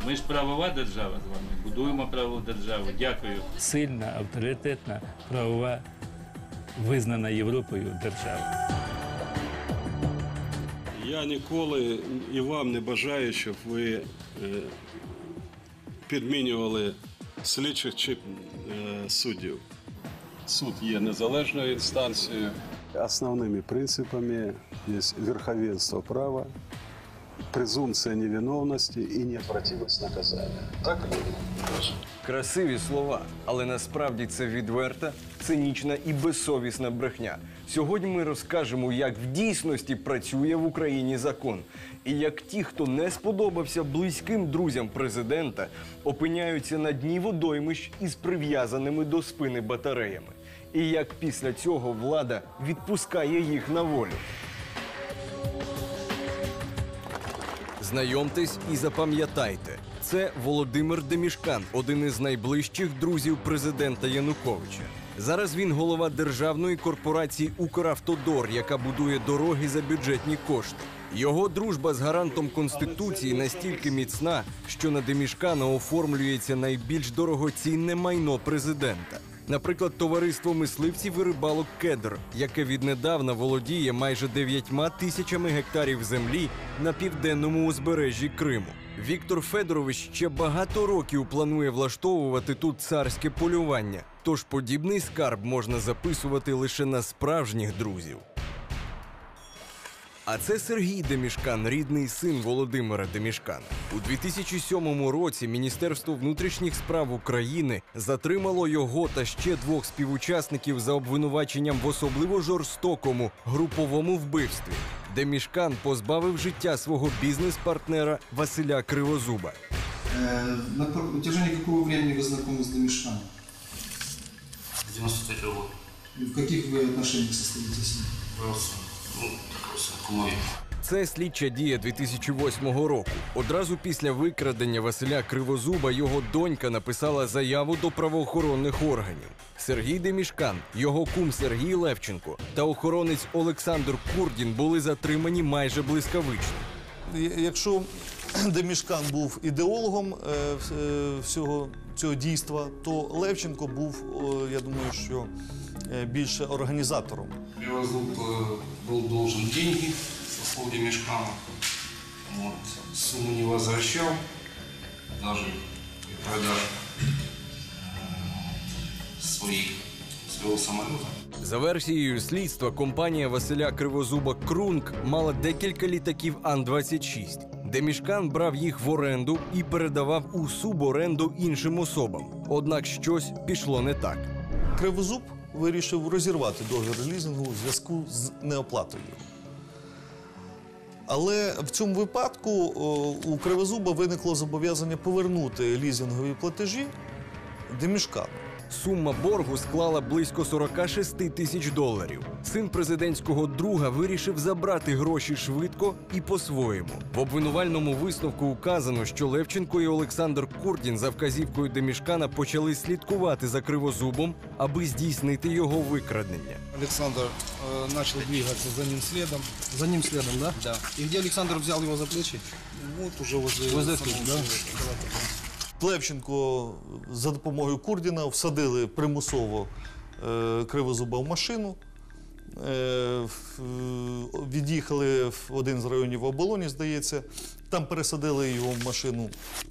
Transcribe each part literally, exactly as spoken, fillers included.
Ми ж правова держава з вами, будуємо правову державу. Дякую. Сильна, авторитетна, правова, визнана Європою держава. Я ніколи і вам не бажаю, щоб ви е, підмінювали слідчих чи е, суддів. Суд є незалежною інстанцією. Основними принципами є верховенство права, презумпція невиновності і необратимість наказання. Так ли? Красиві слова, але насправді це відверта, цинічна і безсовісна брехня. Сьогодні ми розкажемо, як в дійсності працює в Україні закон. І як ті, хто не сподобався близьким друзям президента, опиняються на дні водоймищ із прив'язаними до спини батареями. І як після цього влада відпускає їх на волю. Знайомтесь і запам'ятайте. Це Володимир Демішкан, один із найближчих друзів президента Януковича. Зараз він голова державної корпорації «Укравтодор», яка будує дороги за бюджетні кошти. Його дружба з гарантом Конституції настільки міцна, що на Демішкана оформлюється найбільш дорогоцінне майно президента. Наприклад, товариство мисливців і рибалок «Кедр», яке віднедавна володіє майже дев'ятьма тисячами гектарів землі на південному узбережжі Криму. Віктор Федорович ще багато років планує влаштовувати тут царське полювання, тож подібний скарб можна записувати лише на справжніх друзів. А це Сергій Демішкан, рідний син Володимира Демішкана. У дві тисячі сьомому році Міністерство внутрішніх справ України затримало його та ще двох співучасників за обвинуваченням в особливо жорстокому груповому вбивстві. Демішкан позбавив життя свого бізнес-партнера Василя Кривозуба. На протяжении какого времени вы знакомы с Демішканом? С девяносто третьего года. И в каких вы отношениях состоите с ним? Просто, ну, такой знакомый. Це слідча дія дві тисячі восьмого року. Одразу після викрадення Василя Кривозуба його донька написала заяву до правоохоронних органів. Сергій Демішкан, його кум Сергій Левченко та охоронець Олександр Курдін були затримані майже блискавично. Якщо Демішкан був ідеологом всього цього дійства, то Левченко був, я думаю, що більше організатором. Кривозуб был должен деньги, со слов Демішкана. Вот. Сумму не возвращал, даже при продаже своих, своего самолета. За версією слідства, компанія Василя Кривозуба «Крунг» мала декілька літаків Ан двадцять шість. Демішкан брав їх в оренду і передавав у суборенду іншим особам. Однак щось пішло не так. Кривозуб вирішив розірвати договір лізингу у зв'язку з неоплатою. Але в цьому випадку у Кривозуба виникло зобов'язання повернути лізингові платежі Демішкану. Сума боргу склала близько сорок шість тисяч доларів. Син президентського друга вирішив забрати гроші швидко і по-своєму. В обвинувальному висновку указано, що Левченко і Олександр Курдін за вказівкою Демішкана почали слідкувати за Кривозубом, аби здійснити його викрадення. Александр э, начал двигаться за ним следом. За ним следом, да? Да. И где Александр взял его за плечи? Вот уже возле... Возле тут, да? Левченко за допомогою Курдіна всадили примусово е, Кривозуба в машину, е, від'їхали в один з районів Оболоні, здається, там пересадили його в машину,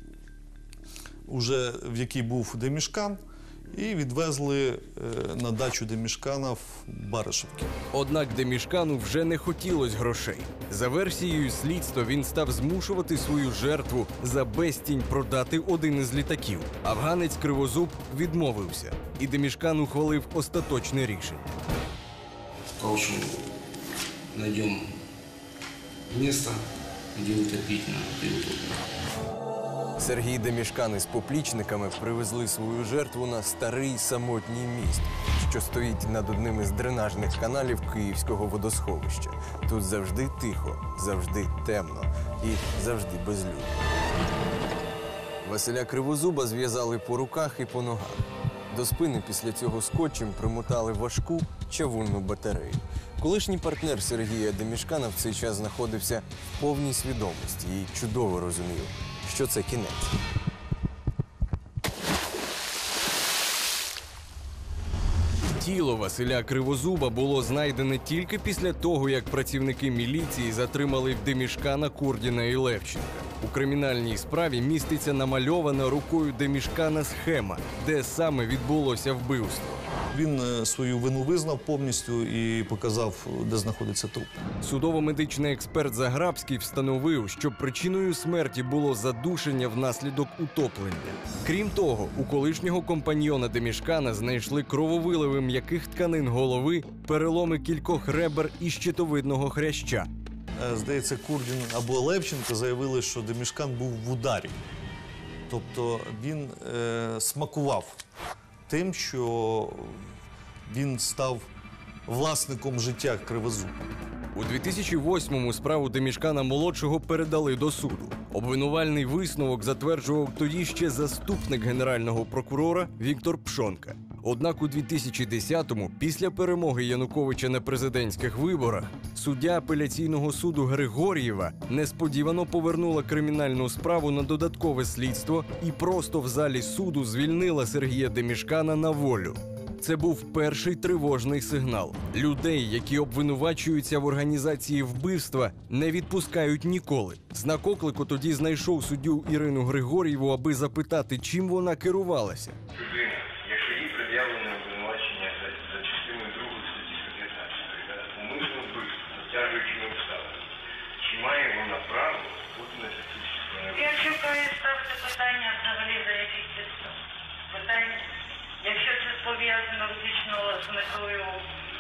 уже в якій був Демішкан, і відвезли е, на дачу Демішкана в Баришівки. Однак Демішкану вже не хотілося грошей. За версією слідства, він став змушувати свою жертву за безцінь продати один із літаків. Афганець Кривозуб відмовився, і Демішкан ухвалив остаточне рішення. Сказал, что найдем место, где утопить на переутопить. Сергій Демішкан із поплічниками привезли свою жертву на старий самотній міст, що стоїть над одним із дренажних каналів Київського водосховища. Тут завжди тихо, завжди темно і завжди безлюдно. Василя Кривозуба зв'язали по руках і по ногах. До спини після цього скотчем примотали важку чавунну батарею. Колишній партнер Сергія Демішкана в цей час знаходився в повній свідомості і чудово розумів, що це кінець. Тіло Василя Кривозуба було знайдене тільки після того, як працівники міліції затримали Демішкана, Курдіна і Левченка. У кримінальній справі міститься намальована рукою Демішкана схема, де саме відбулося вбивство. Він е, свою вину визнав повністю і показав, де знаходиться труп. Судово-медичний експерт Заграбський встановив, що причиною смерті було задушення внаслідок утоплення. Крім того, у колишнього компаньйона Демішкана знайшли крововиливи м'яких тканин голови, переломи кількох ребер і щитовидного хряща. Е, Здається, Курдін або Левченко заявили, що Демішкан був в ударі. Тобто він е, смакував тим, що він став власником життя Кривозуба. У дві тисячі восьмому справу Демішкана-молодшого передали до суду. Обвинувальний висновок затверджував тоді ще заступник генерального прокурора Віктор Пшонка. Однак у дві тисячі десятому, після перемоги Януковича на президентських виборах, суддя апеляційного суду Григор'єва несподівано повернула кримінальну справу на додаткове слідство і просто в залі суду звільнила Сергія Демішкана на волю. Це був перший тривожний сигнал. Людей, які обвинувачуються в організації вбивства, не відпускають ніколи. Знак оклику тоді знайшов суддю Ірину Григор'єву, аби запитати, чим вона керувалася. Людина, якщо їй пред'явлено обвинувачення за, за частиною другої статті сто п'ятнадцять, умисно вбивство, затягуючими обставинами, чи має вона право бути на фізичне? Я чекаю ставити питання взагалі за яких підстав. Питання, якщо це пов'язано виключно з метою е,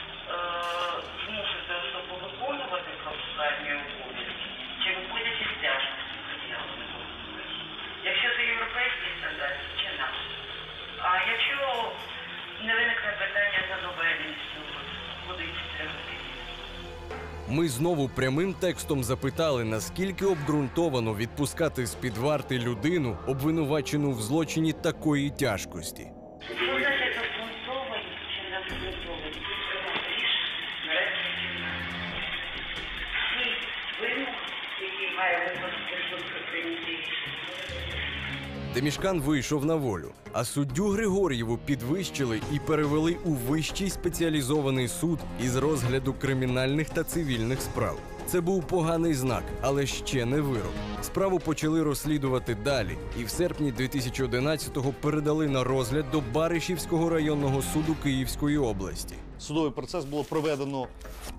змусити особу виконувати процесуальні обов'язки, чи виходять із тяжкості пред'явлених обов'язків. Якщо це європейські стандарти, чи нам. А якщо не виникне питання за доведеністю, куди ці треба піти? Ми знову прямим текстом запитали, наскільки обґрунтовано відпускати з-під варти людину, обвинувачену в злочині такої тяжкості. Що значить обґрунтовані чи не обґрунтовані? Приймати рішення, всі вимог, які має виконати суд при прийнятті рішення. Демішкан вийшов на волю, а суддю Григор'єву підвищили і перевели у Вищий спеціалізований суд із розгляду кримінальних та цивільних справ. Це був поганий знак, але ще не вирок. Справу почали розслідувати далі, і в серпні дві тисячі одинадцятого передали на розгляд до Баришівського районного суду Київської області. Судовий процес було проведено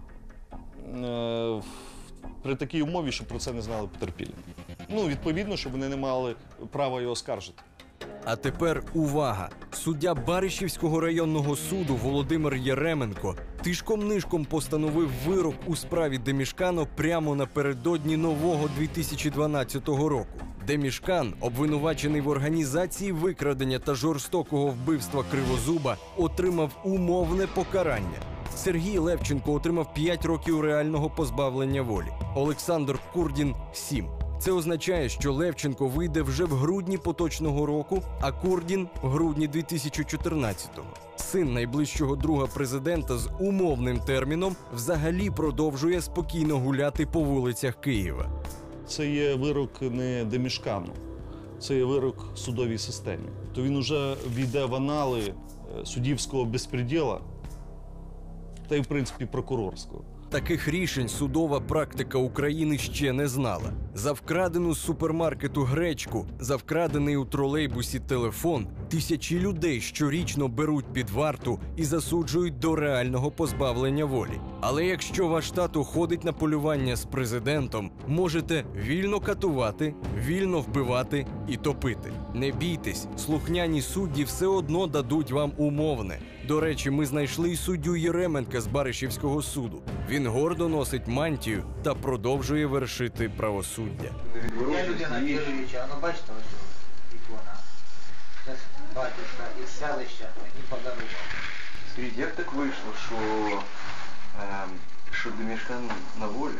е, при такій умові, що про це не знали потерпілі. Ну, відповідно, щоб вони не мали права його оскаржити. А тепер увага! Суддя Баришівського районного суду Володимир Єременко тишком-нишком постановив вирок у справі Демішкана прямо напередодні нового дві тисячі дванадцятого року. Демішкан, обвинувачений в організації викрадення та жорстокого вбивства Кривозуба, отримав умовне покарання. Сергій Левченко отримав п'ять років реального позбавлення волі. Олександр Курдін – сім. Це означає, що Левченко вийде вже в грудні поточного року, а Курдін – в грудні дві тисячі чотирнадцятого. Син найближчого друга президента з умовним терміном взагалі продовжує спокійно гуляти по вулицях Києва. Це є вирок не Демішкану, це є вирок судовій системі. То він уже війде в анали суддівського безпреділа та й, в принципі, прокурорського. Таких рішень судова практика України ще не знала. За вкрадену з супермаркету гречку, за вкрадений у тролейбусі телефон тисячі людей щорічно беруть під варту і засуджують до реального позбавлення волі. Але якщо ваш тато ходить на полювання з президентом, можете вільно катувати, вільно вбивати і топити. Не бійтесь, слухняні судді все одно дадуть вам умовне. До речі, ми знайшли й суддю Єременка з Баришівського суду. Він гордо носить мантію та продовжує вершити правосуддя. Я людина віруюча, ну бачите, ось ікона. Це батюшка із селища і подарунок. Скажіть, як так вийшло, що, е, що Демішкан на волі?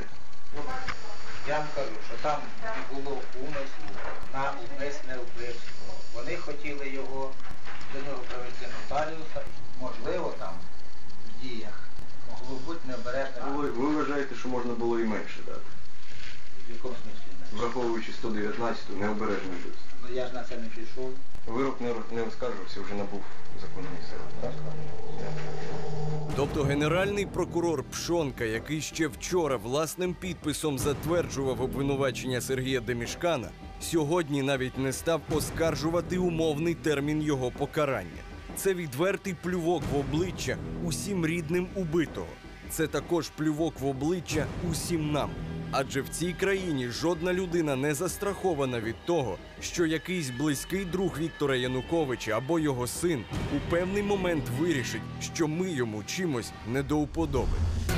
Я вам кажу, що там не було умислу на умисне вбивство. Вони хотіли його, до нього привести нотаріуса. Можливо, там в діях могло бути необережне. Ви, ви вважаєте, що можна було і менше дати? В якому смислі? Враховуючи сто дев'ятнадцяту просто необережно жив. Ну я ж на це не пішов. Вирок не, не оскаржився, вже набув законної сили. Так? Тобто генеральний прокурор Пшонка, який ще вчора власним підписом затверджував обвинувачення Сергія Демішкана, сьогодні навіть не став оскаржувати умовний термін його покарання. Це відвертий плювок в обличчя усім рідним убитого. Це також плювок в обличчя усім нам. Адже в цій країні жодна людина не застрахована від того, що якийсь близький друг Віктора Януковича або його син у певний момент вирішить, що ми йому чимось не до вподоби.